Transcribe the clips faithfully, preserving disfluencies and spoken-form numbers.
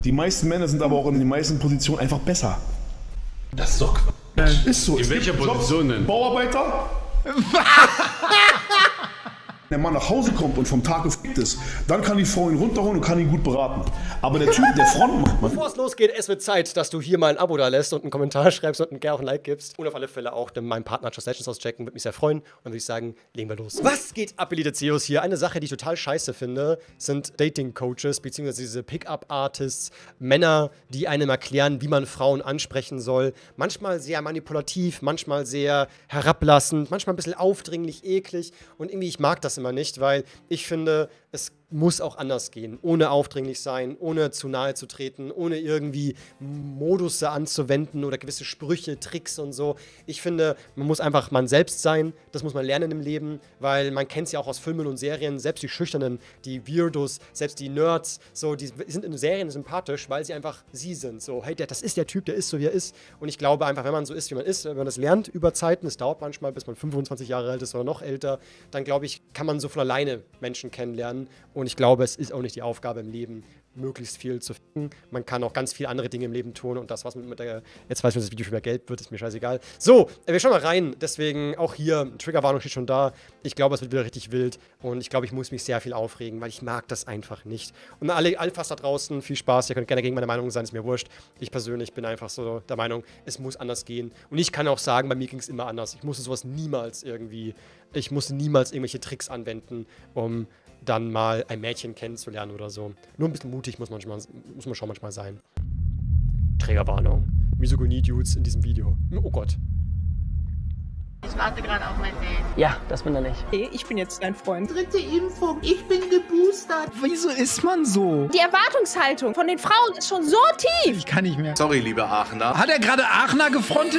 Die meisten Männer sind aber auch in den meisten Positionen einfach besser. Das ist doch Quatsch. Ist so. In welcher Position denn? Bauarbeiter? Wenn der Mann nach Hause kommt und vom Tag gefickt ist, dann kann die Frau ihn runterholen und kann ihn gut beraten. Aber der Typ, der Front macht, man. Bevor es losgeht, es wird Zeit, dass du hier mal ein Abo da lässt und einen Kommentar schreibst und gerne auch ein Like gibst. Und auf alle Fälle auch meinen Partner Just Legends auschecken, würde mich sehr freuen. Und dann würde ich sagen, legen wir los. Was geht ab, Elite Zeus hier? Eine Sache, die ich total scheiße finde, sind Dating-Coaches, beziehungsweise diese Pick-up-Artists, Männer, die einem erklären, wie man Frauen ansprechen soll. Manchmal sehr manipulativ, manchmal sehr herablassend, manchmal ein bisschen aufdringlich, eklig. Und irgendwie, ich mag das immer nicht, weil ich finde, es muss auch anders gehen, ohne aufdringlich sein, ohne zu nahe zu treten, ohne irgendwie Modusse anzuwenden oder gewisse Sprüche, Tricks und so. Ich finde, man muss einfach man selbst sein, das muss man lernen im Leben, weil man kennt es ja auch aus Filmen und Serien, selbst die Schüchternen, die Weirdos, selbst die Nerds, so, die sind in Serien sympathisch, weil sie einfach sie sind, so, hey, der, das ist der Typ, der ist so, wie er ist. Und ich glaube einfach, wenn man so ist, wie man ist, wenn man das lernt über Zeiten, es dauert manchmal, bis man fünfundzwanzig Jahre alt ist oder noch älter, dann glaube ich, kann man so von alleine Menschen kennenlernen. Und ich glaube, es ist auch nicht die Aufgabe im Leben, möglichst viel zu finden. Man kann auch ganz viele andere Dinge im Leben tun und das, was mit der, jetzt weiß ich, dass das Video schon wieder gelb wird, ist mir scheißegal. So, wir schauen mal rein, deswegen auch hier, Triggerwarnung steht schon da. Ich glaube, es wird wieder richtig wild und ich glaube, ich muss mich sehr viel aufregen, weil ich mag das einfach nicht. Und alle Alphas da draußen, viel Spaß, ihr könnt gerne gegen meine Meinung sein, ist mir wurscht. Ich persönlich bin einfach so der Meinung, es muss anders gehen. Und ich kann auch sagen, bei mir ging es immer anders. Ich musste sowas niemals irgendwie, ich musste niemals irgendwelche Tricks anwenden, um dann mal ein Mädchen kennenzulernen oder so. Nur ein bisschen mutig muss man schon, muss man schon manchmal sein. Trägerwarnung. Misogynie-Dudes in diesem Video. Oh Gott. Ich warte gerade auf mein Date. Ja, das bin er nicht. Hey, ich bin jetzt dein Freund. Dritte Impfung, ich bin geboostert. Wieso ist man so? Die Erwartungshaltung von den Frauen ist schon so tief. Ich kann nicht mehr. Sorry, liebe Aachener. Hat er gerade Aachener gefrontet?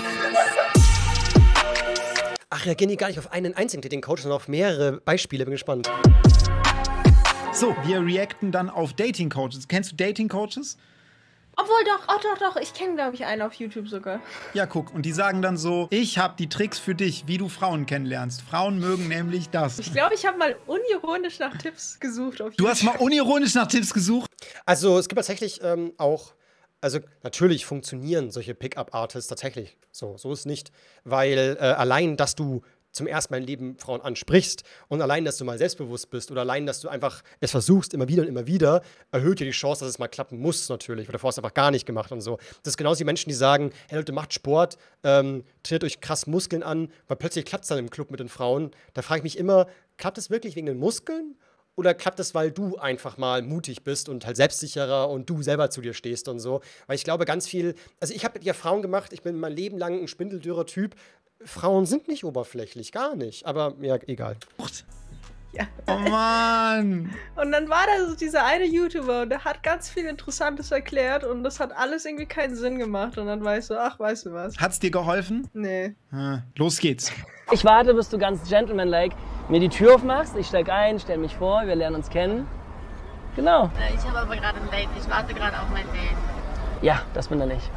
Ach, reagieren die gar nicht auf einen einzigen Dating-Coach, sondern auf mehrere Beispiele. Bin gespannt. So, wir reacten dann auf Dating-Coaches. Kennst du Dating-Coaches? Obwohl doch, oh doch, doch, ich kenne, glaube ich, einen auf YouTube sogar. Ja, guck, und die sagen dann so, ich habe die Tricks für dich, wie du Frauen kennenlernst. Frauen mögen nämlich das. Ich glaube, ich habe mal unironisch nach Tipps gesucht auf YouTube. Du hast mal unironisch nach Tipps gesucht? Also, es gibt tatsächlich ähm, auch, also natürlich funktionieren solche Pickup-Artists tatsächlich. So, so ist nicht, weil äh, allein, dass du zum ersten Mal im Leben Frauen ansprichst und allein, dass du mal selbstbewusst bist oder allein, dass du einfach es versuchst, immer wieder und immer wieder, erhöht dir die Chance, dass es mal klappen muss natürlich, weil davor hast du einfach gar nicht gemacht und so. Das ist genauso die Menschen, die sagen, hey Leute, macht Sport, ähm, trainiert euch krass Muskeln an, weil plötzlich klappt es dann im Club mit den Frauen. Da frage ich mich immer, klappt es wirklich wegen den Muskeln? Oder klappt es, weil du einfach mal mutig bist und halt selbstsicherer und du selber zu dir stehst und so? Weil ich glaube, ganz viel, also ich habe mit Erfahrung gemacht, ich bin mein Leben lang ein spindeldürrer Typ. Frauen sind nicht oberflächlich, gar nicht. Aber ja, egal. Ja. Oh Mann! Und dann war da so dieser eine YouTuber und der hat ganz viel Interessantes erklärt und das hat alles irgendwie keinen Sinn gemacht. Und dann war ich so, ach, weißt du was? Hat's dir geholfen? Nee. Ah, los geht's. Ich warte, bis du ganz gentleman-like mir die Tür aufmachst. Ich steig ein, stell mich vor, wir lernen uns kennen. Genau. Ich habe aber gerade ein Date. Ich warte gerade auf mein Date. Ja, das bin er nicht.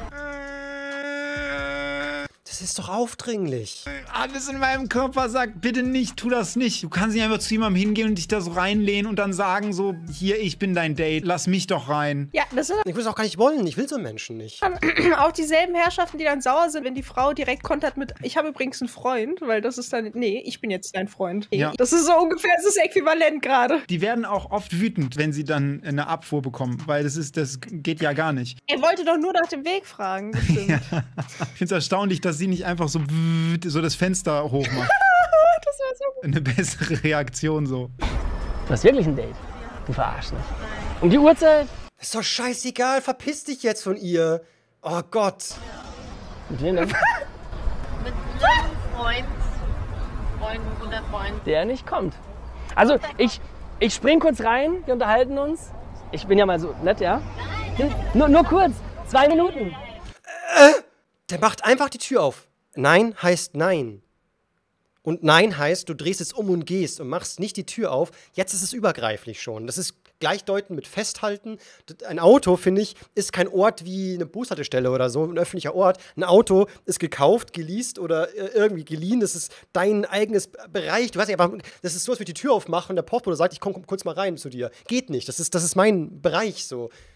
Das ist doch aufdringlich. Alles in meinem Körper sagt, bitte nicht, tu das nicht. Du kannst nicht einfach zu jemandem hingehen und dich da so reinlehnen und dann sagen so, hier, ich bin dein Date, lass mich doch rein. Ja, das sind Ich will es auch gar nicht wollen. Ich will so einen Menschen nicht. auch dieselben Herrschaften, die dann sauer sind, wenn die Frau direkt kontert mit, ich habe übrigens einen Freund, weil das ist dann, nee, ich bin jetzt dein Freund. Ja. Das ist so ungefähr, das ist äquivalent gerade. Die werden auch oft wütend, wenn sie dann eine Abfuhr bekommen, weil das ist, das geht ja gar nicht. Er wollte doch nur nach dem Weg fragen, bestimmt. Ja. Ich finde es erstaunlich, dass sie nicht einfach so, so das Fenster hochmacht. Das war so gut. Eine bessere Reaktion so. Du hast wirklich ein Date. Du verarschst mich. Um die Uhrzeit? Ist doch scheißegal. Verpiss dich jetzt von ihr. Oh Gott. Mit wem denn? Mit einem Freund. Freund oder Freund. Der nicht kommt. Also, ich, ich spring kurz rein, wir unterhalten uns. Ich bin ja mal so nett, ja? Hm, Nur, nur kurz. Zwei Minuten. Äh, der macht einfach die Tür auf. Nein heißt nein. Und nein heißt, du drehst es um und gehst und machst nicht die Tür auf. Jetzt ist es übergreiflich schon. Das ist gleichdeutend mit Festhalten. Ein Auto, finde ich, ist kein Ort wie eine Bushaltestelle oder so, ein öffentlicher Ort. Ein Auto ist gekauft, geleast oder irgendwie geliehen. Das ist dein eigenes Bereich. Du weißt nicht, aber das ist so, als würde ich die Tür aufmachen und der Postbote sagt, ich komme komm kurz mal rein zu dir. Geht nicht. Das ist, das ist mein Bereich so.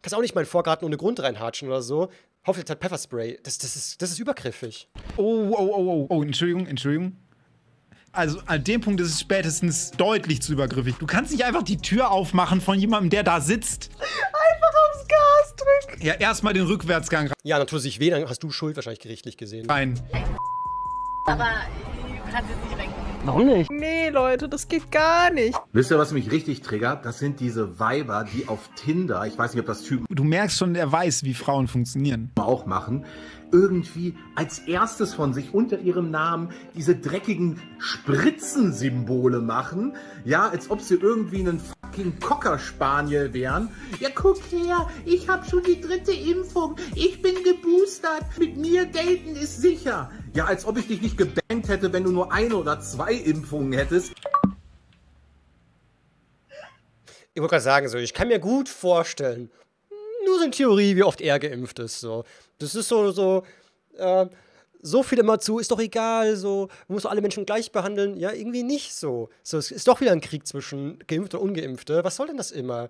Kannst auch nicht mal in den Vorgarten ohne Grund reinhatschen oder so. Hoffentlich hat Pfefferspray. Das, das, ist, das ist übergriffig. Oh, oh, oh, oh, oh, Entschuldigung, Entschuldigung. Also an dem Punkt ist es spätestens deutlich zu übergriffig. Du kannst nicht einfach die Tür aufmachen von jemandem, der da sitzt. Einfach aufs Gas drücken. Ja, erstmal den Rückwärtsgang Ja, dann tut es sich weh, dann hast du Schuld wahrscheinlich gerichtlich gesehen. rein. Aber du kannst jetzt nicht wegnehmen. Warum nicht? Nee, Leute, das geht gar nicht. Wisst ihr, was mich richtig triggert? Das sind diese Weiber, die auf Tinder, ich weiß nicht, ob das Typen Du merkst schon, er weiß, wie Frauen funktionieren. auch machen, irgendwie als erstes von sich unter ihrem Namen diese dreckigen Spritzensymbole machen. Ja, als ob sie irgendwie einen fucking Cocker Spaniel wären. Ja, guck her, ich hab schon die dritte Impfung. Ich bin geboostert. Mit mir daten ist sicher. Ja, als ob ich dich nicht gebankt hätte, wenn du nur eine oder zwei Impfungen hättest. Ich wollte gerade sagen, so, ich kann mir gut vorstellen, nur so in Theorie, wie oft er geimpft ist. So. Das ist so, so, äh, so viel immer zu, ist doch egal, so, man muss doch alle Menschen gleich behandeln. Ja, irgendwie nicht so. So, es ist doch wieder ein Krieg zwischen Geimpfte und Ungeimpfte. Was soll denn das immer?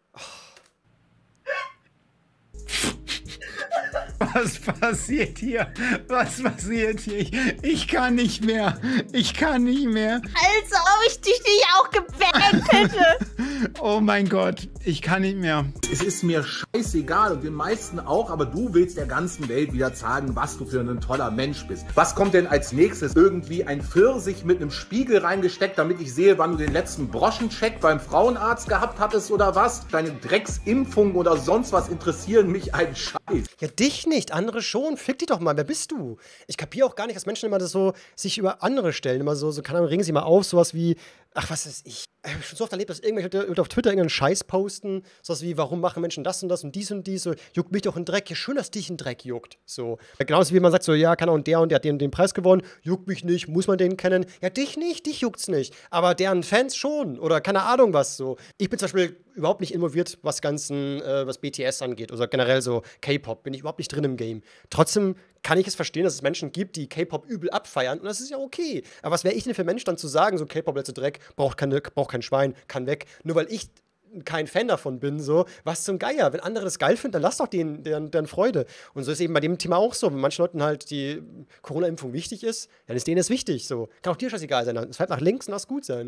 Was passiert hier? Was passiert hier? Ich, ich kann nicht mehr. Ich kann nicht mehr. Als ob ich dich nicht auch gebankt hätte. Oh mein Gott, ich kann nicht mehr. Es ist mir scheißegal und den meisten auch, aber du willst der ganzen Welt wieder sagen, was du für ein toller Mensch bist. Was kommt denn als nächstes? Irgendwie ein Pfirsich mit einem Spiegel reingesteckt, damit ich sehe, wann du den letzten Broschencheck beim Frauenarzt gehabt hattest oder was? Deine Drecksimpfung oder sonst was interessieren mich ein Scheiß. Ja, dich nicht, andere schon. Fick dich doch mal, wer bist du? Ich kapiere auch gar nicht, dass Menschen immer das so sich über andere stellen. Immer so, so keine Ahnung, regen sie mal auf, sowas wie, ach, was weiß ich. Ich habe schon so oft erlebt, dass irgendwelche Leute auf Twitter irgendeinen Scheiß posten. Sowas wie, warum machen Menschen das und das und dies und dies? So, juckt mich doch ein Dreck. Ja, schön, dass dich ein Dreck juckt. So. Genauso wie man sagt, so, ja, kann auch der und der hat den, den Preis gewonnen. Juckt mich nicht, muss man den kennen? Ja, dich nicht, dich juckt's nicht. Aber deren Fans schon. Oder keine Ahnung was so. Ich bin zum Beispiel überhaupt nicht involviert, was ganzen, äh, was B T S angeht. Oder generell so K-Pop. Bin ich überhaupt nicht drin im Game. Trotzdem kann ich es verstehen, dass es Menschen gibt, die K-Pop übel abfeiern. Und das ist ja okay. Aber was wäre ich denn für ein Mensch dann zu sagen, so K-Pop letzte Dreck, braucht, keine, braucht kein Schwein, kann weg. Nur weil ich kein Fan davon bin, so, was zum Geier. Wenn andere das geil finden, dann lass doch denen, deren, deren Freude. Und so ist eben bei dem Thema auch so. Wenn manchen Leuten halt die Corona-Impfung wichtig ist, dann ist denen das wichtig. So. Kann auch dir scheißegal sein. Es fällt nach links und lass gut sein.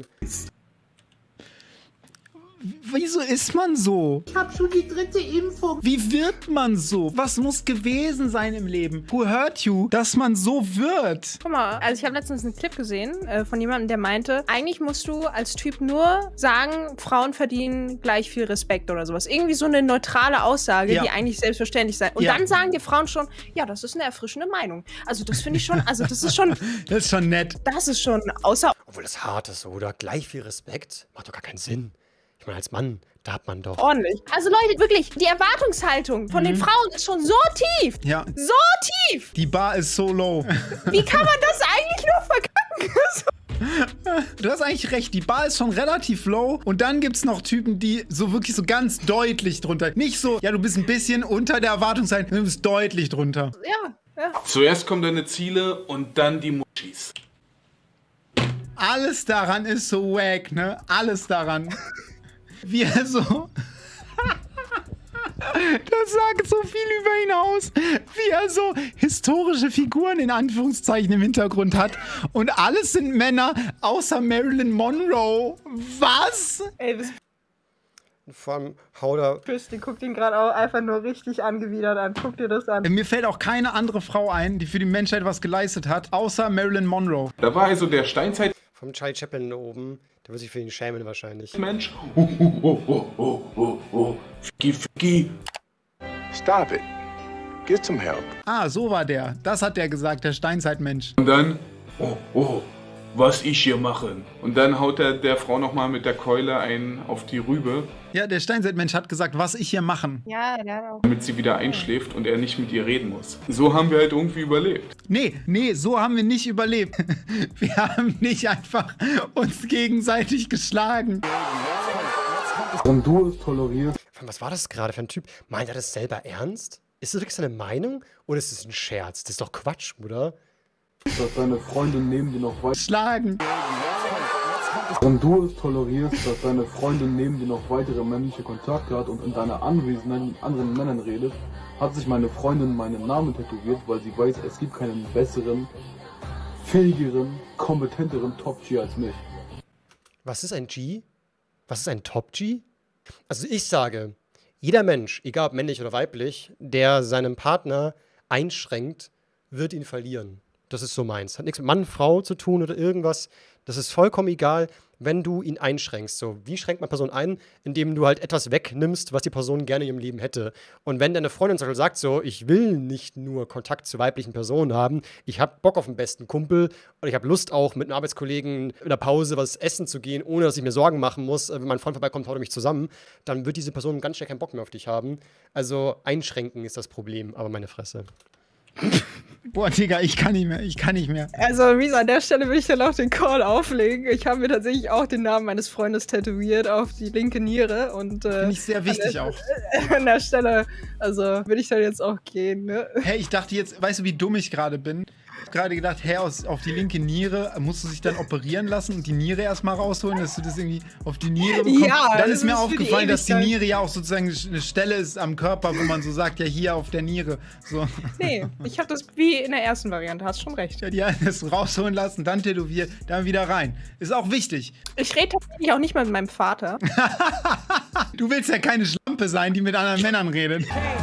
Wieso ist man so? Ich hab schon die dritte Impfung. Wie wird man so? Was muss gewesen sein im Leben? Who hurt you? Dass man so wird. Guck mal, also ich habe letztens einen Clip gesehen äh, von jemandem, der meinte, eigentlich musst du als Typ nur sagen, Frauen verdienen gleich viel Respekt oder sowas. Irgendwie so eine neutrale Aussage, Ja. die eigentlich selbstverständlich sei. Und Ja. dann sagen die Frauen schon, ja, das ist eine erfrischende Meinung. Also das finde ich schon, also das ist schon, Das ist schon nett. das ist schon außer Obwohl das hart ist, oder? Gleich viel Respekt. Macht doch gar keinen Sinn. Ich meine, als Mann, da hat man doch. ordentlich. Also Leute, wirklich, die Erwartungshaltung von den Frauen ist schon so tief. Ja. So tief. Die Bar ist so low. Wie kann man das eigentlich nur verkacken? Du hast eigentlich recht, die Bar ist schon relativ low und dann gibt's noch Typen, die so wirklich so ganz deutlich drunter. Nicht so, ja, du bist ein bisschen unter der Erwartungshaltung, du bist deutlich drunter. Ja, ja. Zuerst kommen deine Ziele und dann die Muschis. Alles daran ist so wack, ne? Alles daran. Wie er so... Das sagt so viel über ihn aus, wie er so historische Figuren in Anführungszeichen im Hintergrund hat. Und alles sind Männer, außer Marilyn Monroe. Was? Ey, das Vor allem Hauder. Christy guckt ihn gerade auch einfach nur richtig angewidert an. Guck dir das an. Mir fällt auch keine andere Frau ein, die für die Menschheit was geleistet hat, außer Marilyn Monroe. Da war also der Steinzeit Vom Charlie Chaplin oben. Der wird sich für ihn schämen wahrscheinlich. Mensch. Oh, oh, oh, oh, oh, oh, oh. Ficky, ficky. Stop it. Get some help. Ah, so war der. Das hat der gesagt, der Steinzeitmensch. Und dann, oh, oh, was ich hier mache. Und dann haut er der Frau nochmal mit der Keule einen auf die Rübe, Ja, der Steinzeitmensch hat gesagt, was ich hier machen. Ja, der hat auch. damit sie wieder einschläft und er nicht mit ihr reden muss. So haben wir halt irgendwie überlebt. Nee, nee, so haben wir nicht überlebt. Wir haben nicht einfach uns gegenseitig geschlagen. Und du es tolerierst. Was war das gerade für ein Typ? Meint er das selber ernst? Ist das wirklich seine Meinung? Oder ist das ein Scherz? Das ist doch Quatsch, oder? Dass deine Freundin neben dir noch weiß. Schlagen. Wenn du es tolerierst, dass deine Freundin neben dir noch weitere männliche Kontakte hat und in deiner Anwesenheit mit anderen Männern redet, hat sich meine Freundin meinen Namen tätowiert, weil sie weiß, es gibt keinen besseren, fähigeren, kompetenteren Top-G als mich. Was ist ein G? Was ist ein Top-G? Also ich sage, jeder Mensch, egal ob männlich oder weiblich, der seinen Partner einschränkt, wird ihn verlieren. Das ist so meins. Hat nichts mit Mann, Frau zu tun oder irgendwas. Das ist vollkommen egal, wenn du ihn einschränkst. So, wie schränkt man Person ein? Indem du halt etwas wegnimmst, was die Person gerne in ihrem Leben hätte. Und wenn deine Freundin zum Beispiel sagt so, ich will nicht nur Kontakt zu weiblichen Personen haben, ich habe Bock auf den besten Kumpel und ich habe Lust auch mit einem Arbeitskollegen in der Pause was essen zu gehen, ohne dass ich mir Sorgen machen muss, wenn mein Freund vorbeikommt, haut er mich zusammen, dann wird diese Person ganz schnell keinen Bock mehr auf dich haben. Also einschränken ist das Problem, aber meine Fresse. Boah, Digga, ich kann nicht mehr, ich kann nicht mehr. Also, Risa, an der Stelle will ich dann auch den Call auflegen. Ich habe mir tatsächlich auch den Namen meines Freundes tätowiert auf die linke Niere. Und äh, finde ich sehr wichtig der, auch. An der Stelle, also, will ich dann jetzt auch gehen, ne? Hey, ich dachte jetzt, weißt du, wie dumm ich gerade bin? Ich habe gerade gedacht, hey, aus, auf die linke Niere musst du sich dann operieren lassen und die Niere erstmal rausholen, dass du das irgendwie auf die Niere bekommst. Ja, dann das ist mir ist aufgefallen, die dass die Niere ja auch sozusagen eine Stelle ist am Körper, wo man so sagt, ja, hier auf der Niere. So. Nee, ich habe das wie in der ersten Variante, hast schon recht. Ja, die das rausholen lassen, dann tätowieren, dann wieder rein. Ist auch wichtig. Ich rede tatsächlich auch nicht mal mit meinem Vater. Du willst ja keine Schlampe sein, die mit anderen Männern redet.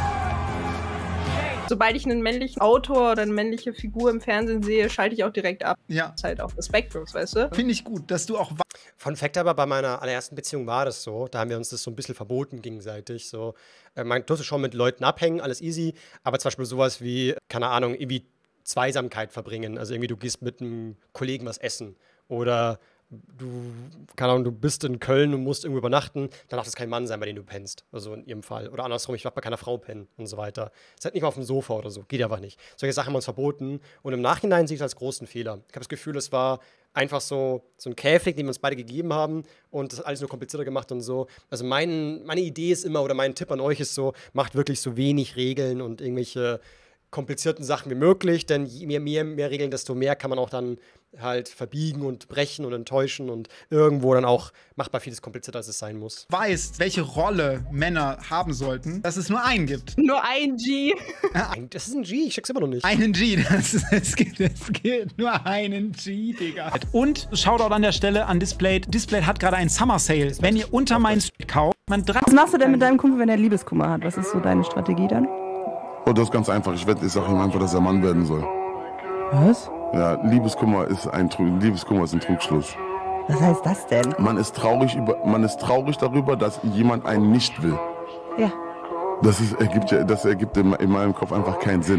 Sobald ich einen männlichen Autor oder eine männliche Figur im Fernsehen sehe, schalte ich auch direkt ab. Ja. Das ist halt auch respektlos, weißt du? Finde ich gut, dass du auch... Fun Fact aber, bei meiner allerersten Beziehung war das so. Da haben wir uns das so ein bisschen verboten gegenseitig. So. Äh, man durfte schon mit Leuten abhängen, alles easy. Aber zum Beispiel sowas wie, keine Ahnung, irgendwie Zweisamkeit verbringen. Also irgendwie du gehst mit einem Kollegen was essen. Oder du, keine Ahnung, du bist in Köln und musst irgendwo übernachten, dann darf das kein Mann sein, bei dem du pennst. Also in ihrem Fall. Oder andersrum, ich darf bei keiner Frau pennen und so weiter. Seid nicht mal auf dem Sofa oder so. Geht einfach nicht. Solche Sachen haben wir uns verboten. Und im Nachhinein sehe ich das als großen Fehler. Ich habe das Gefühl, es war einfach so, so ein Käfig, den wir uns beide gegeben haben und das hat alles nur komplizierter gemacht und so. Also mein, meine Idee ist immer, oder mein Tipp an euch ist so, macht wirklich so wenig Regeln und irgendwelche komplizierten Sachen wie möglich, denn je mehr, mehr, mehr Regeln, desto mehr kann man auch dann halt verbiegen und brechen und enttäuschen und irgendwo dann auch machbar vieles komplizierter, als es sein muss. Weißt, welche Rolle Männer haben sollten, dass es nur einen gibt. Nur ein G. Das ist ein G, ich check's immer noch nicht. Einen G, das, es, gibt, es gibt nur einen G, Digga. Und Shoutout an der Stelle an Displayed. Displayed hat gerade einen Summer Sale. Wenn ihr unter meinen Street kauft, man Was machst du denn mit deinem Kumpel, wenn er Liebeskummer hat? Was ist so deine Strategie dann? Oh, das ist ganz einfach. Ich wette, ich sage ihm einfach, dass er Mann werden soll. Was? Ja, Liebeskummer ist ein, Liebeskummer ist ein Trugschluss. Was heißt das denn? Man ist traurig über, man ist traurig darüber, dass jemand einen nicht will. Ja. Das ist, ergibt ja, das ergibt in, in meinem Kopf einfach keinen Sinn.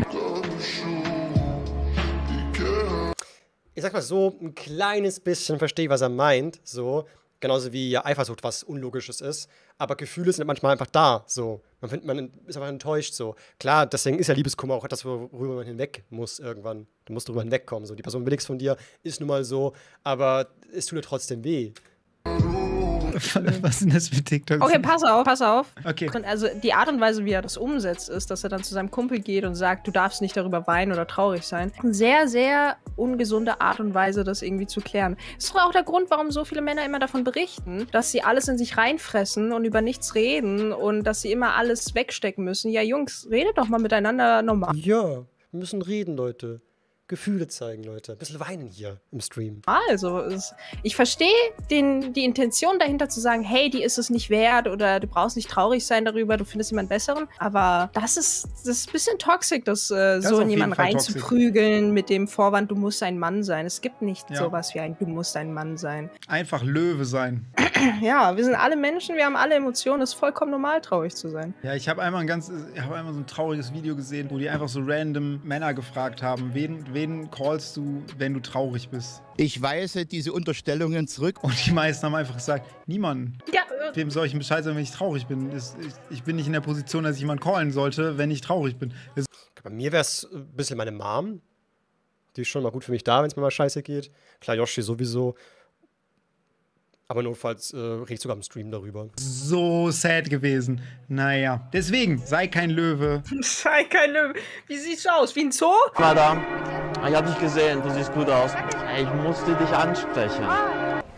Ich sag mal so, ein kleines bisschen verstehe ich, was er meint, so. Genauso wie ja Eifersucht was Unlogisches ist. Aber Gefühle sind manchmal einfach da, so. Man, find, man ist einfach enttäuscht, so. Klar, deswegen ist ja Liebeskummer auch etwas, worüber man hinweg muss irgendwann. Du musst drüber hinwegkommen, so. Die Person will nichts von dir, ist nun mal so, aber es tut dir trotzdem weh. Was sind das für TikToks? Okay, pass auf, pass auf. Okay. Also die Art und Weise, wie er das umsetzt, ist, dass er dann zu seinem Kumpel geht und sagt, du darfst nicht darüber weinen oder traurig sein. Eine sehr, sehr ungesunde Art und Weise, das irgendwie zu klären. Das ist doch auch der Grund, warum so viele Männer immer davon berichten, dass sie alles in sich reinfressen und über nichts reden und dass sie immer alles wegstecken müssen. Ja, Jungs, redet doch mal miteinander normal. Ja, wir müssen reden, Leute. Gefühle zeigen, Leute. Ein bisschen weinen hier im Stream. Also, es, ich verstehe den, die Intention dahinter zu sagen, hey, die ist es nicht wert oder du brauchst nicht traurig sein darüber, du findest jemand Besseren. Aber das ist, das ist ein bisschen toxisch, das, äh, das so in jemanden reinzuprügeln mit dem Vorwand, du musst ein Mann sein. Es gibt nicht ja. sowas wie ein, du musst ein Mann sein. Einfach Löwe sein. Ja, wir sind alle Menschen, wir haben alle Emotionen, es ist vollkommen normal, traurig zu sein. Ja, ich habe einmal ein ganz, ich habe einmal so ein trauriges Video gesehen, wo die einfach so random Männer gefragt haben, wen, wen callst du, wenn du traurig bist? Ich weise diese Unterstellungen zurück. Und die meisten haben einfach gesagt, niemanden. Ja, äh Wem soll ich Bescheid sagen, wenn ich traurig bin? Ich, ich bin nicht in der Position, dass ich jemanden callen sollte, wenn ich traurig bin. Das Bei mir wäre es ein bisschen meine Mom. Die ist schon mal gut für mich da, wenn es mir mal scheiße geht. Klar, Yoshi sowieso. Aber notfalls äh, rede ich sogar im Stream darüber. So sad gewesen. Naja. Deswegen, sei kein Löwe. Sei kein Löwe. Wie siehst du aus? Wie ein Zoo? Madame, ich hab dich gesehen. Du siehst gut aus. Ich musste dich ansprechen.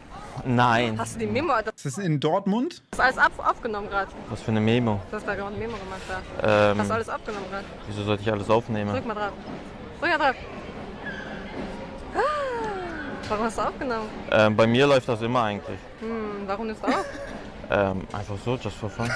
Nein. Hast du die Memo? Das Ist das in Dortmund? ist alles ab, aufgenommen gerade. Was für eine Memo? Du hast da gerade eine Memo gemacht. Da. Ähm, Hast du alles aufgenommen gerade? Wieso sollte ich alles aufnehmen? Drück mal drauf. Drück mal drauf. Ah, warum hast du aufgenommen? Ähm, bei mir läuft das immer eigentlich. Hm, warum nimmst du auf? Ähm, einfach so, just for fun.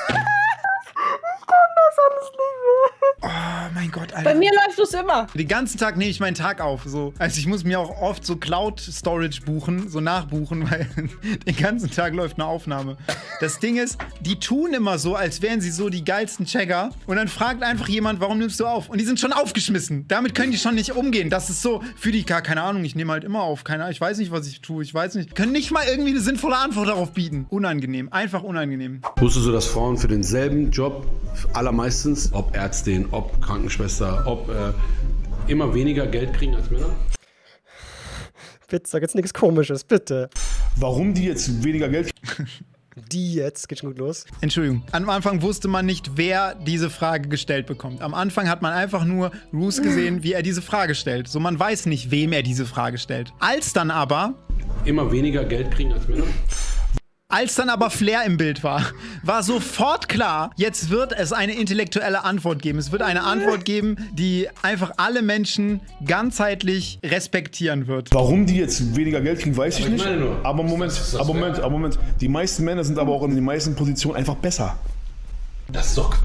Oh mein Gott, Alter. Bei mir läuft es immer. Den ganzen Tag nehme ich meinen Tag auf. So. Also ich muss mir auch oft so Cloud-Storage buchen, so nachbuchen, weil den ganzen Tag läuft eine Aufnahme. Das Ding ist, die tun immer so, als wären sie so die geilsten Checker. Und dann fragt einfach jemand, warum nimmst du auf? Und die sind schon aufgeschmissen. Damit können die schon nicht umgehen. Das ist so, für die gar keine Ahnung, ich nehme halt immer auf. Keine Ahnung, ich weiß nicht, was ich tue. Ich weiß nicht. Können nicht mal irgendwie eine sinnvolle Antwort darauf bieten. Unangenehm. Einfach unangenehm. Wusstest du, dass Frauen für denselben Job allermeistens, ob Ärztin, ob Krankenschwester, ob äh, immer weniger Geld kriegen als Männer? Bitte, sag jetzt nichts Komisches, bitte. Warum die jetzt weniger Geld kriegen? Die jetzt, geht schon gut los. Entschuldigung. Am Anfang wusste man nicht, wer diese Frage gestellt bekommt. Am Anfang hat man einfach nur Roos gesehen, wie er diese Frage stellt. So, man weiß nicht, wem er diese Frage stellt. Als dann aber... Immer weniger Geld kriegen als Männer? Als dann aber Flair im Bild war, war sofort klar, jetzt wird es eine intellektuelle Antwort geben. Es wird eine Antwort geben, die einfach alle Menschen ganzheitlich respektieren wird. Warum die jetzt weniger Geld kriegen, weiß ich Aber ich nicht. meine nur, aber Moment, das ist das aber Moment, wert. aber Moment. Die meisten Männer sind aber auch in den meisten Positionen einfach besser. Das ist doch Quatsch.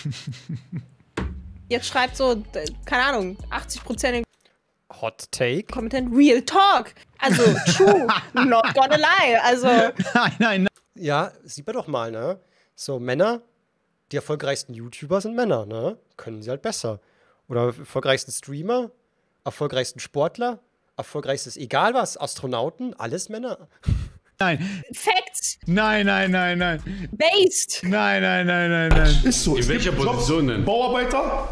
Jetzt schreibt so, keine Ahnung, achtzig Prozent Hot Take. Kommentar Real Talk. Also, true, not gonna lie. Also. Nein, nein, nein. Ja, sieht man doch mal, ne? So, Männer, die erfolgreichsten YouTuber sind Männer, ne? Können sie halt besser. Oder erfolgreichsten Streamer, erfolgreichsten Sportler, erfolgreichstes egal was, Astronauten, alles Männer. Nein. Facts. Nein, nein, nein, nein. Based. Nein, nein, nein, nein, nein. Ist so. In welcher Position denn? Bauarbeiter?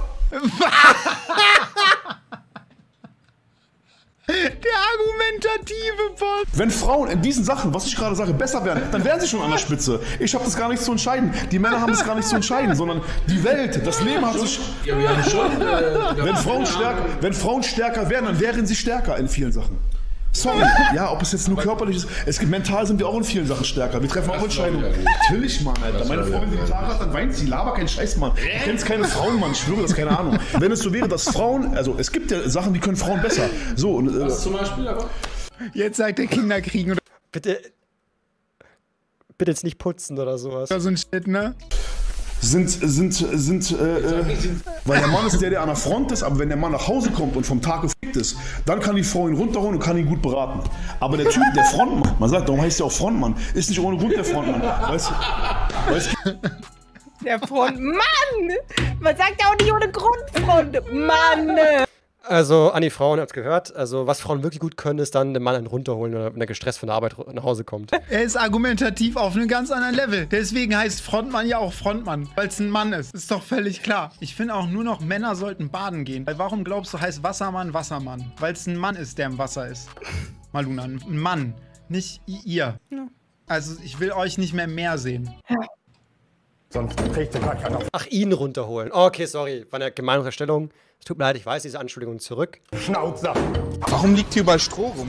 Der argumentative Part. Wenn Frauen in diesen Sachen, was ich gerade sage, besser werden, dann wären sie schon an der Spitze. Ich habe das gar nicht zu entscheiden. Die Männer haben das gar nicht zu entscheiden, sondern die Welt, das Leben hat sich... Ja, wir haben schon... Äh, wenn, Frauen stärker, wenn Frauen stärker wären, dann wären sie stärker in vielen Sachen. Sorry, ja, ob es jetzt nur körperlich ist. Es gibt, mental sind wir auch in vielen Sachen stärker. Wir treffen auch Entscheidungen. Natürlich, Mann, Alter. Meine Freundin, die Tag hat, dann weint sie. Laber kein Scheiß, Mann. Du kennst keine Frauen, Mann. Ich schwöre, das ist keine Ahnung. Wenn es so wäre, dass Frauen, also es gibt ja Sachen, die können Frauen besser. So, und, äh, was zum Beispiel, aber? Jetzt sagt der Kinder kriegen oder Bitte. Bitte jetzt nicht putzen oder sowas. so ein Shit, ne? sind, sind, sind, äh, äh, weil der Mann ist der, der an der Front ist, aber wenn der Mann nach Hause kommt und vom Tag gefickt ist, dann kann die Frau ihn runterholen und kann ihn gut beraten. Aber der Typ, der Frontmann, man sagt, darum heißt er auch Frontmann, ist nicht ohne Grund der Frontmann. Weißt du? Weißt du? Der Frontmann! Man sagt ja auch nicht ohne Grund Frontmann! Also, an die Frauen, ihr habt's gehört. Also, was Frauen wirklich gut können, ist dann den Mann einen runterholen, wenn er gestresst von der Arbeit nach Hause kommt. Er ist argumentativ auf einem ganz anderen Level. Deswegen heißt Frontmann ja auch Frontmann, weil es ein Mann ist. Ist doch völlig klar. Ich finde auch nur noch, Männer sollten baden gehen. Weil warum glaubst du, heißt Wassermann Wassermann? Weil es ein Mann ist, der im Wasser ist. Maluna, ein Mann. Nicht ihr. Ja. Also, ich will euch nicht mehr mehr sehen. Ja. Sonst kriegt der keiner. Ach, ihn runterholen. Okay, sorry. War eine gemeine Unterstellung. Es tut mir leid, ich weiß diese Anschuldigung zurück. Schnauzer. Warum liegt hier überall Stroh rum?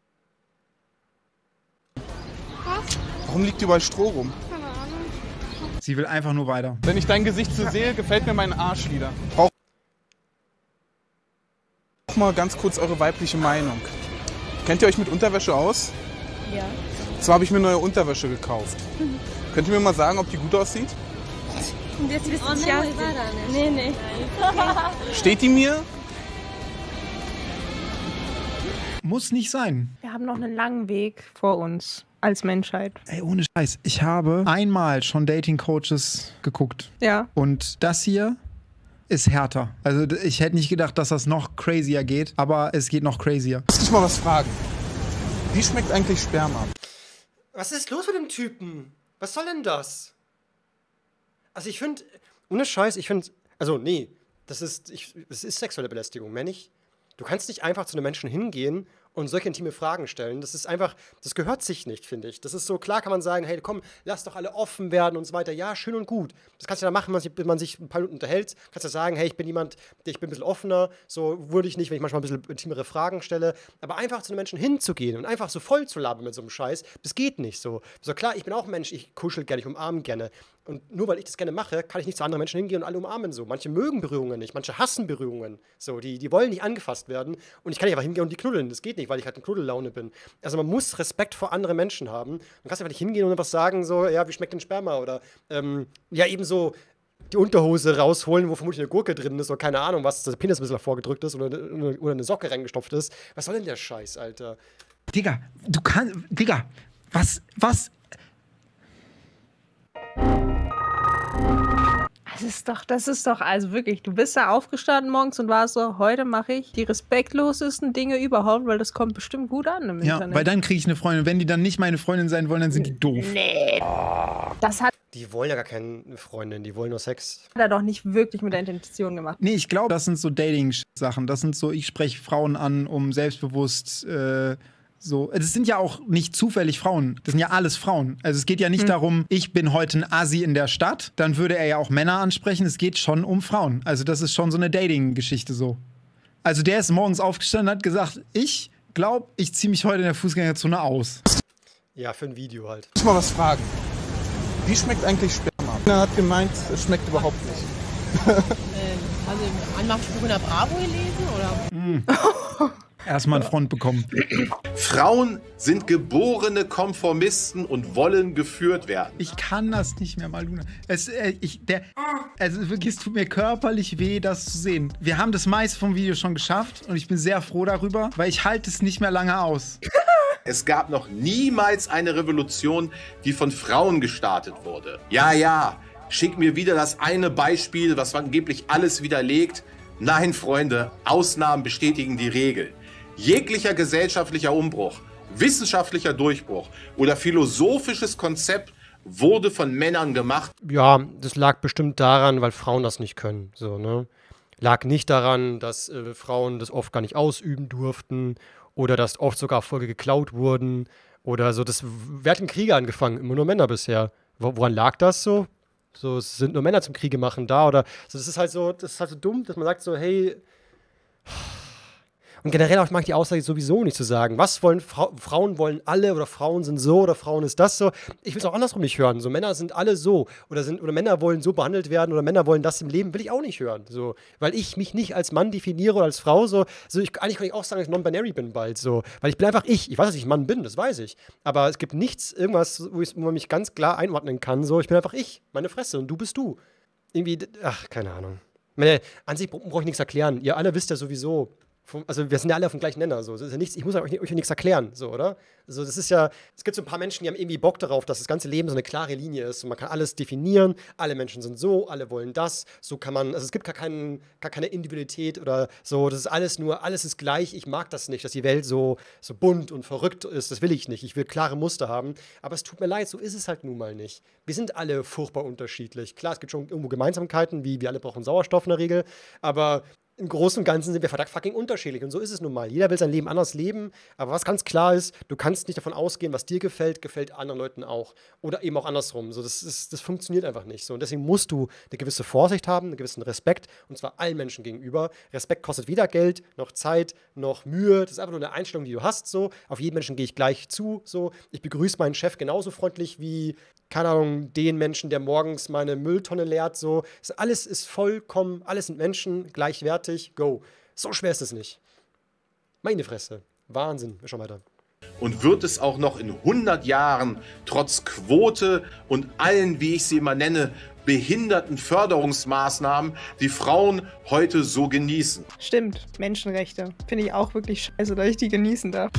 Was? Warum liegt hier überall Stroh rum? Keine Ahnung. Sie will einfach nur weiter. Wenn ich dein Gesicht so sehe, gefällt mir mein Arsch wieder. Brauch mal ganz kurz eure weibliche Meinung. Kennt ihr euch mit Unterwäsche aus? Ja. Zwar habe ich mir neue Unterwäsche gekauft. Mhm. Könnt ihr mir mal sagen, ob die gut aussieht? Und jetzt wisst ihr es ja. Nee, nee. Steht die mir? Muss nicht sein. Wir haben noch einen langen Weg vor uns als Menschheit. Ey, ohne Scheiß. Ich habe einmal schon Dating-Coaches geguckt. Ja. Und das hier ist härter. Also ich hätte nicht gedacht, dass das noch crazier geht, aber es geht noch crazier. Muss ich mal was fragen? Wie schmeckt eigentlich Sperma? Was ist los mit dem Typen? Was soll denn das? Also ich finde, ohne Scheiß, ich finde, also nee, das ist, ich, das ist sexuelle Belästigung, mehr nicht. Du kannst nicht einfach zu einem Menschen hingehen und solche intime Fragen stellen. Das ist einfach, das gehört sich nicht, finde ich. Das ist so, klar kann man sagen, hey, komm, lass doch alle offen werden und so weiter. Ja, schön und gut. Das kannst du ja machen, wenn man sich ein paar Minuten unterhält. Kannst du ja sagen, hey, ich bin jemand, ich bin ein bisschen offener. So würde ich nicht, wenn ich manchmal ein bisschen intimere Fragen stelle. Aber einfach zu den Menschen hinzugehen und einfach so voll zu labern mit so einem Scheiß, das geht nicht so. So klar, ich bin auch ein Mensch, ich kuschel gerne, ich umarme gerne. Und nur weil ich das gerne mache, kann ich nicht zu anderen Menschen hingehen und alle umarmen so. Manche mögen Berührungen nicht, manche hassen Berührungen. So, die, die wollen nicht angefasst werden. Und ich kann nicht einfach hingehen und die knuddeln. Das geht nicht, weil ich halt in Knuddellaune bin. Also man muss Respekt vor anderen Menschen haben. Man kann einfach nicht hingehen und einfach sagen, so, ja, wie schmeckt denn Sperma? Oder ähm, ja, eben so die Unterhose rausholen, wo vermutlich eine Gurke drin ist oder keine Ahnung, was, das Penis ein bisschen vorgedrückt ist oder, oder eine Socke reingestopft ist. Was soll denn der Scheiß, Alter? Digga, du kannst. Digga, was, was. Das ist doch, das ist doch, also wirklich, du bist da aufgestanden morgens und warst so, heute mache ich die respektlosesten Dinge überhaupt, weil das kommt bestimmt gut an im Ja, Internet. weil dann kriege ich eine Freundin. Wenn die dann nicht meine Freundin sein wollen, dann sind die doof. Nee. Das hat Die wollen ja gar keine Freundin, die wollen nur Sex. er doch nicht wirklich mit der Intention gemacht. Nee, ich glaube, das sind so Dating-Sachen. Das sind so, ich spreche Frauen an, um selbstbewusst äh, so. Das sind ja auch nicht zufällig Frauen. Das sind ja alles Frauen. Also es geht ja nicht Hm. darum, ich bin heute ein Assi in der Stadt. Dann würde er ja auch Männer ansprechen. Es geht schon um Frauen. Also das ist schon so eine Dating-Geschichte so. Also der ist morgens aufgestanden und hat gesagt, ich glaube, ich ziehe mich heute in der Fußgängerzone aus. Ja, für ein Video halt. Ich muss mal was fragen. Wie schmeckt eigentlich Sperma? Er hat gemeint, es schmeckt überhaupt nicht. Ähm, haben Sie einen Anmachspruch in der Bravo gelesen? Oder? Erstmal einen Front bekommen. Frauen sind geborene Konformisten und wollen geführt werden. Ich kann das nicht mehr, Maluna. Es, äh, ich, der, also wirklich, es tut mir körperlich weh, das zu sehen. Wir haben das meiste vom Video schon geschafft und ich bin sehr froh darüber, weil ich halte es nicht mehr lange aus. Es gab noch niemals eine Revolution, die von Frauen gestartet wurde. Ja, ja, schick mir wieder das eine Beispiel, was angeblich alles widerlegt. Nein, Freunde, Ausnahmen bestätigen die Regel. Jeglicher gesellschaftlicher Umbruch, wissenschaftlicher Durchbruch oder philosophisches Konzept wurde von Männern gemacht. Ja, das lag bestimmt daran, weil Frauen das nicht können. So, ne? Lag nicht daran, dass äh, Frauen das oft gar nicht ausüben durften oder dass oft sogar Erfolge geklaut wurden oder so. Das, wer hat den Krieg angefangen? Immer nur Männer bisher. Wo, woran lag das so? So, es sind nur Männer zum Kriege machen da oder so, das ist halt so, das ist halt so dumm, dass man sagt so, hey. Und generell auch mag ich die Aussage sowieso nicht zu sagen. Was wollen Fra Frauen wollen alle oder Frauen sind so oder Frauen ist das so. Ich will es auch andersrum nicht hören. So Männer sind alle so oder sind oder Männer wollen so behandelt werden oder Männer wollen das im Leben, will ich auch nicht hören. So, weil ich mich nicht als Mann definiere oder als Frau so. So ich, eigentlich kann ich auch sagen, dass ich non-binary bin bald so, weil ich bin einfach ich. Ich weiß, dass ich Mann bin, das weiß ich. Aber es gibt nichts, irgendwas, wo, ich, wo man mich ganz klar einordnen kann. So, ich bin einfach ich, meine Fresse und du bist du. Irgendwie, ach keine Ahnung. Meine, an sich brauche ich nichts erklären. Ihr alle wisst ja sowieso. Also wir sind ja alle auf dem gleichen Nenner, so. Das ist ja nichts, ich muss euch, euch nichts erklären, so, oder? Also das ist ja, es gibt so ein paar Menschen, die haben irgendwie Bock darauf, dass das ganze Leben so eine klare Linie ist und man kann alles definieren, alle Menschen sind so, alle wollen das, so kann man, also es gibt gar, keinen, gar keine Individualität oder so, das ist alles nur, alles ist gleich, ich mag das nicht, dass die Welt so, so bunt und verrückt ist, das will ich nicht, ich will klare Muster haben, aber es tut mir leid, so ist es halt nun mal nicht. Wir sind alle furchtbar unterschiedlich, klar, es gibt schon irgendwo Gemeinsamkeiten, wie wir alle brauchen Sauerstoff in der Regel, aber im Großen und Ganzen sind wir verdammt fucking unterschiedlich und so ist es nun mal. Jeder will sein Leben anders leben, aber was ganz klar ist, du kannst nicht davon ausgehen, was dir gefällt, gefällt anderen Leuten auch. Oder eben auch andersrum. So, das, ist, das funktioniert einfach nicht so. Und deswegen musst du eine gewisse Vorsicht haben, einen gewissen Respekt und zwar allen Menschen gegenüber. Respekt kostet weder Geld, noch Zeit, noch Mühe. Das ist einfach nur eine Einstellung, die du hast. So. Auf jeden Menschen gehe ich gleich zu. So. Ich begrüße meinen Chef genauso freundlich wie, keine Ahnung, den Menschen, der morgens meine Mülltonne leert. So. Das alles ist vollkommen, alles sind Menschen, gleichwertig. Go. So schwer ist es nicht. Meine Fresse. Wahnsinn. Schon weiter. Und wird es auch noch in hundert Jahren trotz Quote und allen, wie ich sie immer nenne, behinderten Förderungsmaßnahmen, die Frauen heute so genießen. Stimmt, Menschenrechte. Finde ich auch wirklich scheiße, dass ich die genießen darf.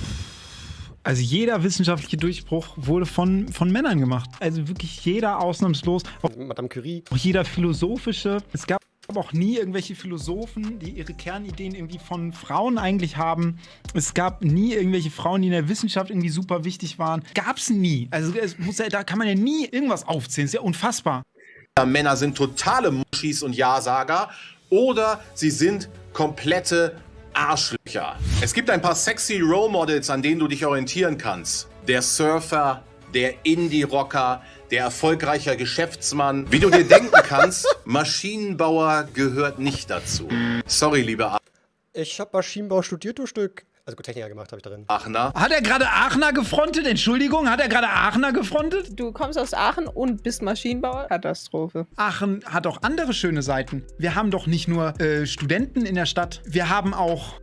Also jeder wissenschaftliche Durchbruch wurde von, von Männern gemacht. Also wirklich jeder ausnahmslos. Auch Madame Curie. Auch jeder philosophische. Es gab aber auch nie irgendwelche Philosophen, die ihre Kernideen irgendwie von Frauen eigentlich haben. Es gab nie irgendwelche Frauen, die in der Wissenschaft irgendwie super wichtig waren. Gab's nie. Also es muss ja, da kann man ja nie irgendwas aufzählen. Das ist ja unfassbar. Männer sind totale Muschis und Ja-Sager oder sie sind komplette Arschlöcher. Es gibt ein paar sexy Role Models, an denen du dich orientieren kannst. Der Surfer, der Indie-Rocker, der erfolgreiche Geschäftsmann. Wie du dir denken kannst, Maschinenbauer gehört nicht dazu. Sorry, liebe Aachener. Ich habe Maschinenbau studiert, du Stück. Also gut, Techniker gemacht habe ich darin. Aachener. Hat er gerade Aachener gefrontet? Entschuldigung, hat er gerade Aachener gefrontet? Du kommst aus Aachen und bist Maschinenbauer? Katastrophe. Aachen hat auch andere schöne Seiten. Wir haben doch nicht nur äh, Studenten in der Stadt. Wir haben auch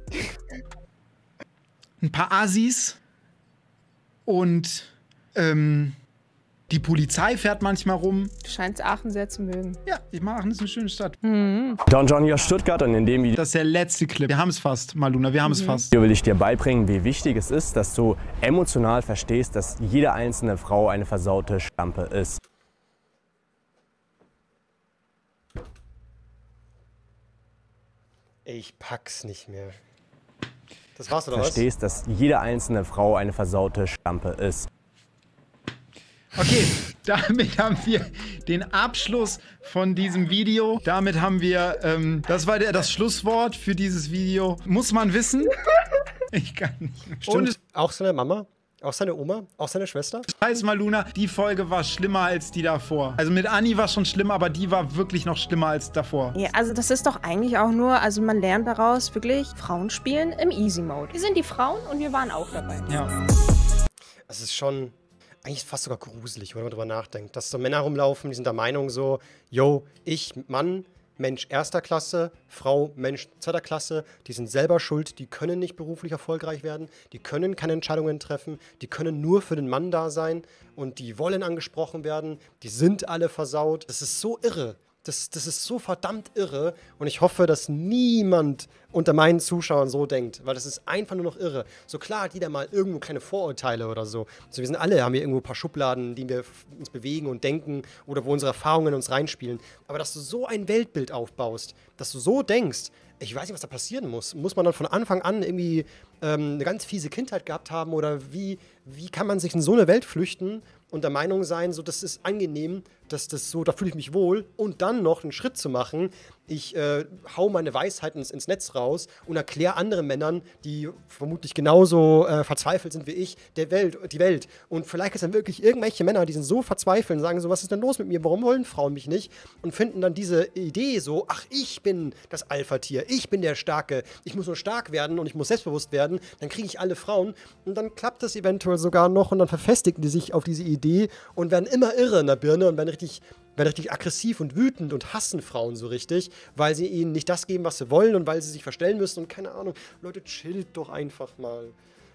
ein paar Assis und ähm, die Polizei fährt manchmal rum. Du scheinst Aachen sehr zu mögen. Ja, ich mag Aachen, ist eine schöne Stadt. Mhm. Don Johnny aus Stuttgart und in dem Video... Das ist der letzte Clip. Wir haben es fast, Maluna, wir haben es Mhm. fast. Hier will ich dir beibringen, wie wichtig es ist, dass du emotional verstehst, dass jede einzelne Frau eine versaute Schlampe ist. Ich pack's nicht mehr. Das war's, oder was? Verstehst, dass jede einzelne Frau eine versaute Schlampe ist. Okay, damit haben wir den Abschluss von diesem Video. Damit haben wir, ähm, das war der, das Schlusswort für dieses Video. Muss man wissen. Ich kann nicht mehr. Stimmt. Und auch seine Mama, auch seine Oma, auch seine Schwester. Scheiß Maluna, die Folge war schlimmer als die davor. Also mit Anni war schon schlimm, aber die war wirklich noch schlimmer als davor. Ja, also das ist doch eigentlich auch nur, also man lernt daraus wirklich Frauen spielen im Easy Mode. Wir sind die Frauen und wir waren auch dabei. Ja. Es ist schon eigentlich fast sogar gruselig, wenn man drüber nachdenkt. Dass so Männer rumlaufen, die sind der Meinung so, yo, ich, Mann, Mensch erster Klasse, Frau, Mensch zweiter Klasse, die sind selber schuld, die können nicht beruflich erfolgreich werden, die können keine Entscheidungen treffen, die können nur für den Mann da sein und die wollen angesprochen werden, die sind alle versaut. Das ist so irre. Das, das ist so verdammt irre und ich hoffe, dass niemand unter meinen Zuschauern so denkt, weil das ist einfach nur noch irre. So klar hat jeder mal irgendwo kleine Vorurteile oder so. Also wir sind alle, haben wir irgendwo ein paar Schubladen, in denen wir uns bewegen und denken oder wo unsere Erfahrungen in uns reinspielen. Aber dass du so ein Weltbild aufbaust, dass du so denkst, ich weiß nicht, was da passieren muss. Muss man dann von Anfang an irgendwie ähm, eine ganz fiese Kindheit gehabt haben oder wie, wie kann man sich in so eine Welt flüchten und der Meinung sein, so das ist angenehm, dass das so, da fühle ich mich wohl und dann noch einen Schritt zu machen, ich äh, hau meine Weisheiten ins, ins Netz raus und erkläre anderen Männern, die vermutlich genauso äh, verzweifelt sind wie ich, der Welt, die Welt. Und vielleicht ist dann wirklich irgendwelche Männer, die sind so verzweifelt und sagen so, was ist denn los mit mir, warum wollen Frauen mich nicht? Und finden dann diese Idee so, ach, ich bin das Alpha-Tier, ich bin der Starke, ich muss nur stark werden und ich muss selbstbewusst werden, dann kriege ich alle Frauen und dann klappt das eventuell sogar noch und dann verfestigen die sich auf diese Idee und werden immer irre in der Birne und werden richtig werden richtig aggressiv und wütend und hassen Frauen so richtig, weil sie ihnen nicht das geben, was sie wollen und weil sie sich verstellen müssen und keine Ahnung. Leute, chillt doch einfach mal.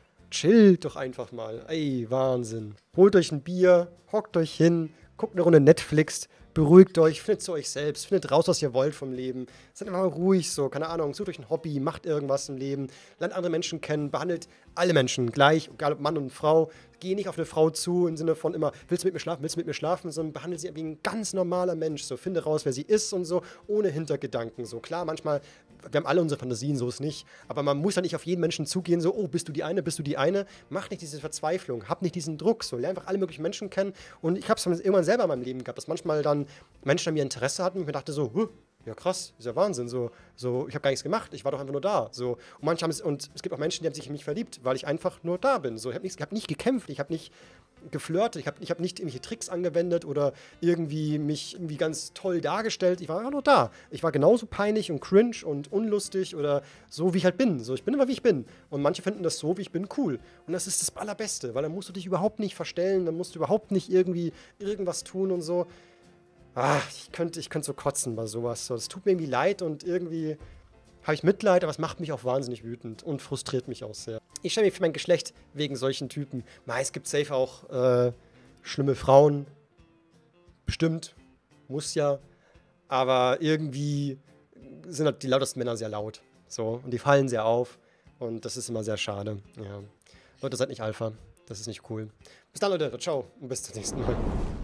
Chillt doch einfach mal. Ey, Wahnsinn. Holt euch ein Bier, hockt euch hin, guckt eine Runde Netflix, beruhigt euch, findet zu euch selbst, findet raus, was ihr wollt vom Leben. Seid einfach mal ruhig so, keine Ahnung, sucht euch ein Hobby, macht irgendwas im Leben, lernt andere Menschen kennen, behandelt alle Menschen gleich, egal ob Mann und Frau. Geh nicht auf eine Frau zu im Sinne von immer, willst du mit mir schlafen, willst du mit mir schlafen, sondern behandle sie wie ein ganz normaler Mensch. So, finde raus, wer sie ist und so, ohne Hintergedanken. So, klar, manchmal, wir haben alle unsere Fantasien, so ist nicht. Aber man muss ja nicht auf jeden Menschen zugehen, so, oh, bist du die eine, bist du die eine. Mach nicht diese Verzweiflung, hab nicht diesen Druck. So, lern einfach alle möglichen Menschen kennen. Und ich habe es irgendwann selber in meinem Leben gehabt, dass manchmal dann Menschen an mir Interesse hatten und mir dachte so, huh, ja krass, ist ja Wahnsinn, so, so ich habe gar nichts gemacht, ich war doch einfach nur da, so. Und manche haben es, und es gibt auch Menschen, die haben sich in mich verliebt, weil ich einfach nur da bin, so. Ich habe hab nicht gekämpft, ich habe nicht geflirtet, ich habe ich hab nicht irgendwelche Tricks angewendet oder irgendwie mich irgendwie ganz toll dargestellt, ich war einfach nur da. Ich war genauso peinlich und cringe und unlustig oder so, wie ich halt bin, so. Ich bin immer, wie ich bin. Und manche finden das so, wie ich bin, cool. Und das ist das Allerbeste, weil dann musst du dich überhaupt nicht verstellen, dann musst du überhaupt nicht irgendwie irgendwas tun und so. Ah, ich könnte, ich könnte so kotzen bei sowas. So, das tut mir irgendwie leid und irgendwie habe ich Mitleid, aber es macht mich auch wahnsinnig wütend und frustriert mich auch sehr. Ich stelle mir für mein Geschlecht wegen solchen Typen. Es gibt safe auch äh, schlimme Frauen. Bestimmt. Muss ja. Aber irgendwie sind halt die lautesten Männer sehr laut. So, und die fallen sehr auf. Und das ist immer sehr schade. Ja. Leute, seid nicht Alpha. Das ist nicht cool. Bis dann, Leute. Ciao. Und bis zum nächsten Mal.